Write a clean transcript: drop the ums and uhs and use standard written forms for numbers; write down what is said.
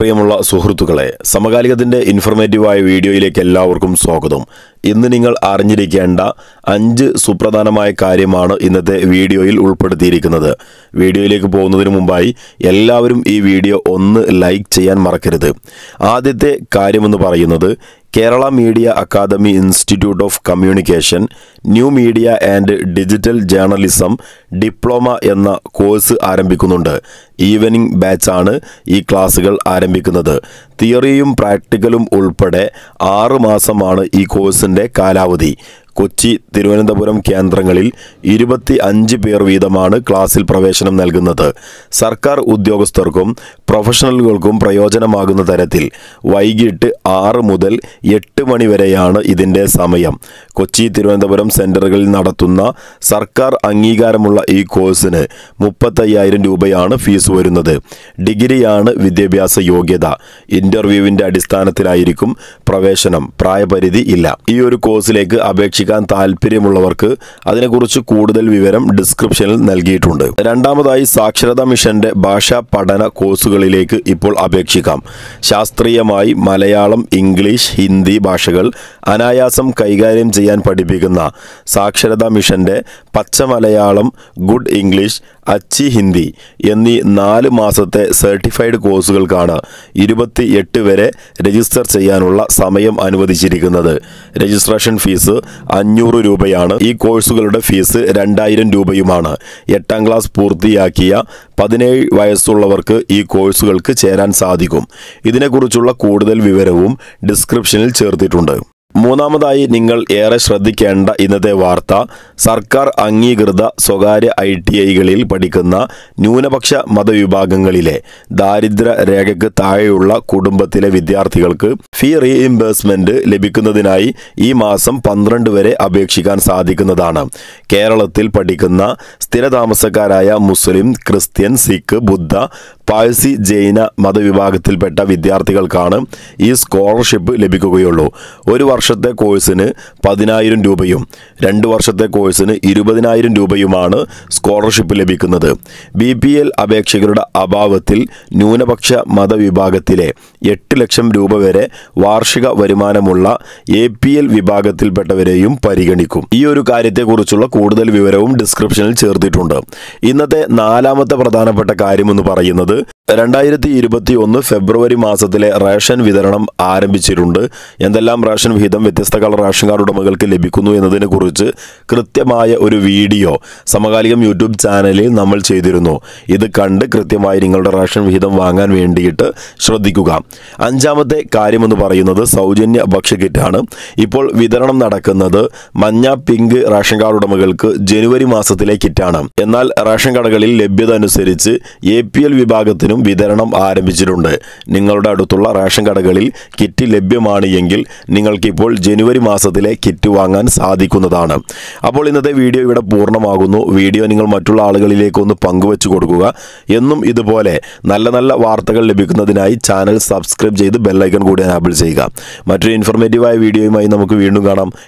പ്രിയമുള്ള സുഹൃത്തുക്കളെ, സമകാലികത്തിന്റെ ഇൻഫർമേറ്റീവായ വീഡിയോയിലേക്ക് എല്ലാവർക്കും സ്വാഗതം. ഇന്ന് നിങ്ങൾ അറിഞ്ഞിരിക്കേണ്ട 5 സുപ്രധാനമായ കാര്യമാണ് ഇന്നത്തെ വീഡിയോയിൽ ഉൾപ്പെടുത്തിയിരിക്കുന്നത്. വീഡിയോയിലേക്ക് പോകുന്നതിന് മുമ്പായി എല്ലാവരും ഈ വീഡിയോ ഒന്ന് ലൈക്ക് ചെയ്യാൻ മറക്കരുത്. ആദ്യത്തെ കാര്യമെന്ന് പറയുന്നത് Kerala media academy institute of communication new media and digital journalism diploma എന്ന കോഴ്സ് ആരംഭിക്കുന്നുണ്ട്. ഈവനിംഗ് ബാച്ചാണ് ഈ ക്ലാസുകൾ ആരംഭിക്കുന്നത്. തിയറിയും പ്രാക്ടിക്കലും ഉൾപ്പെടെ 6 മാസമാണ് ഈ കോഴ്സിൻ്റെ കാലാവധി. കൊച്ചി, തിരുവനന്തപുരം കേന്ദ്രങ്ങളിൽ 25 പേർ വീതമാണ് ക്ലാസ്സിൽ പ്രവേശനം നൽകുന്നത്. സർക്കാർ ഉദ്യോഗസ്ഥർക്കും പ്രൊഫഷണലുകൾക്കും പ്രയോജനമാകുന്ന തരത്തിൽ വൈകിട്ട് 6 മുതൽ 8 മണി വരെയാണ് ഇതിൻ്റെ സമയം. കൊച്ചി, തിരുവനന്തപുരം സെന്ററുകളിൽ നടത്തുന്ന സർക്കാർ അംഗീകാരമുള്ള ഈ കോഴ്സിന് 35,000 രൂപയാണ് ഫീസ് വരുന്നത്. ഡിഗ്രിയാണ് വിദ്യാഭ്യാസ യോഗ്യത. ഇന്റർവ്യൂവിൻ്റെ അടിസ്ഥാനത്തിലായിരിക്കും പ്രവേശനം. പ്രായപരിധി ഇല്ല. ഈ ഒരു കോഴ്സിലേക്ക് അപേക്ഷിക്കാൻ താല്പര്യമുള്ളവർക്ക് അതിനെക്കുറിച്ച് കൂടുതൽ വിവരം ഡിസ്ക്രിപ്ഷനിൽ നൽകിയിട്ടുണ്ട്. രണ്ടാമതായി, സാക്ഷരതാ മിഷന്റെ ഭാഷാ പഠന കോഴ്സുകളിലേക്ക് ഇപ്പോൾ അപേക്ഷിക്കാം. ശാസ്ത്രീയമായി മലയാളം, ഇംഗ്ലീഷ്, ഹിന്ദി ഭാഷകൾ അനായാസം കൈകാര്യം ചെയ്യാൻ പഠിപ്പിക്കുന്ന സാക്ഷരതാ മിഷന്റെ പച്ച മലയാളം, ഗുഡ് ഇംഗ്ലീഷ്, അച്ചി ഹിന്ദി എന്നീ 4 മാസത്തെ സർട്ടിഫൈഡ് കോഴ്സുകൾക്കാണ് 28 വരെ രജിസ്റ്റർ ചെയ്യാനുള്ള സമയം അനുവദിച്ചിരിക്കുന്നത്. രജിസ്ട്രേഷൻ ഫീസ് 500 രൂപയാണ്. ഈ കോഴ്സുകളുടെ ഫീസ് 2000 രൂപയുമാണ്. 8ാം ക്ലാസ് പൂർത്തിയാക്കിയ 17 വയസ്സുള്ളവർക്ക് ഈ കോഴ്സുകൾക്ക് ചേരാൻ സാധിക്കും. ഇതിനെക്കുറിച്ചുള്ള കൂടുതൽ വിവരവും ഡിസ്ക്രിപ്ഷനിൽ ചേർത്തിട്ടുണ്ട്. മൂന്നാമതായി, നിങ്ങൾ ഏറെ ശ്രദ്ധിക്കേണ്ട ഇന്നത്തെ വാർത്ത, സർക്കാർ അംഗീകൃത സ്വകാര്യ ITIകളിൽ പഠിക്കുന്ന ന്യൂനപക്ഷ മതവിഭാഗങ്ങളിലെ ദാരിദ്ര്യ രേഖയ്ക്ക് താഴെയുള്ള കുടുംബത്തിലെ വിദ്യാർത്ഥികൾക്ക് ഫീ റീഇംബേഴ്സ്മെന്റ് ലഭിക്കുന്നതിനായി ഈ മാസം 12 വരെ അപേക്ഷിക്കാൻ സാധിക്കുന്നതാണ്. കേരളത്തിൽ പഠിക്കുന്ന സ്ഥിരതാമസക്കാരായ മുസ്ലിം, ക്രിസ്ത്യൻ, സിഖ്, ബുദ്ധ, പാഴ്സി, ജൈന മതവിഭാഗത്തിൽപ്പെട്ട വിദ്യാർത്ഥികൾക്കാണ് ഈ സ്കോളർഷിപ്പ് ലഭിക്കുകയുള്ളൂ. ഒരു വർഷത്തെ കോഴ്സിന് 10,000 രൂപയും 2 വർഷത്തെ കോഴ്സിന് 20,000 രൂപയുമാണ് സ്കോളർഷിപ്പ് ലഭിക്കുന്നത്. BPL അപേക്ഷകരുടെ അഭാവത്തിൽ ന്യൂനപക്ഷ മതവിഭാഗത്തിലെ 8 ലക്ഷം രൂപ വരെ വാർഷിക വരുമാനമുള്ള APL വിഭാഗത്തിൽപ്പെട്ടവരെയും പരിഗണിക്കും. ഈ ഒരു കാര്യത്തെക്കുറിച്ചുള്ള കൂടുതൽ വിവരവും ഡിസ്ക്രിപ്ഷനിൽ ചേർത്തിട്ടുണ്ട്. ഇന്നത്തെ 4ാമത്തെ പ്രധാനപ്പെട്ട കാര്യമെന്ന് പറയുന്നത് 2021 ഫെബ്രുവരി മാസത്തിലെ റേഷൻ വിതരണം ആരംഭിച്ചിട്ടുണ്ട്. എന്തെല്ലാം റേഷൻ വിഹിതം വ്യത്യസ്ത കളർ റേഷൻ കാർഡ് ഉടമകൾക്ക് ലഭിക്കുന്നു എന്നതിനെ കുറിച്ച് കൃത്യമായ ഒരു വീഡിയോ സമകാലികം യൂട്യൂബ് ചാനലിൽ നമ്മൾ ചെയ്തിരുന്നു. ഇത് കണ്ട് കൃത്യമായി നിങ്ങളുടെ റേഷൻ വിഹിതം വാങ്ങാൻ വേണ്ടിയിട്ട് ശ്രദ്ധിക്കുക. 5ാമത്തെ കാര്യമെന്ന് പറയുന്നത് സൗജന്യ ഭക്ഷ്യക്കിറ്റാണ്. ഇപ്പോൾ വിതരണം നടക്കുന്നത് മഞ്ഞ, പിങ്ക് റേഷൻ കാർഡ് ഉടമകൾക്ക് ജനുവരി മാസത്തിലെ കിറ്റാണ്. എന്നാൽ റേഷൻ കടകളിൽ ലഭ്യത അനുസരിച്ച് APL വിഭാഗത്തിനും വിതരണം ആരംഭിച്ചിട്ടുണ്ട്. നിങ്ങളുടെ അടുത്തുള്ള റേഷൻ കടകളിൽ കിറ്റ് ലഭ്യമാണ് എങ്കിൽ നിങ്ങൾക്കിപ്പോൾ ജനുവരി മാസത്തിലെ കിറ്റ് വാങ്ങാൻ സാധിക്കുന്നതാണ്. അപ്പോൾ ഇന്നത്തെ വീഡിയോ ഇവിടെ പൂർണ്ണമാകുന്നു. വീഡിയോ നിങ്ങൾ മറ്റുള്ള ആളുകളിലേക്ക് ഒന്ന് പങ്കുവെച്ചു കൊടുക്കുക. എന്നും ഇതുപോലെ നല്ല നല്ല വാർത്തകൾ ലഭിക്കുന്നതിനായി ചാനൽ സബ്സ്ക്രൈബ് ചെയ്ത് ബെല്ലൈക്കൺ കൂടി എനാബിൾ ചെയ്യുക. മറ്റൊരു ഇൻഫർമേറ്റീവായ വീഡിയോയുമായി നമുക്ക് വീണ്ടും കാണാം.